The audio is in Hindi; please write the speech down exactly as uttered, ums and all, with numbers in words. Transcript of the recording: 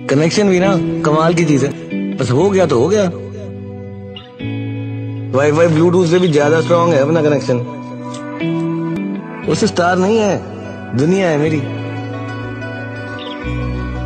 कनेक्शन भी ना कमाल की चीज है, बस हो गया तो हो गया। वाईफाई ब्लूटूथ से भी ज्यादा स्ट्रांग है अपना कनेक्शन। उससे स्टार नहीं है, दुनिया है मेरी।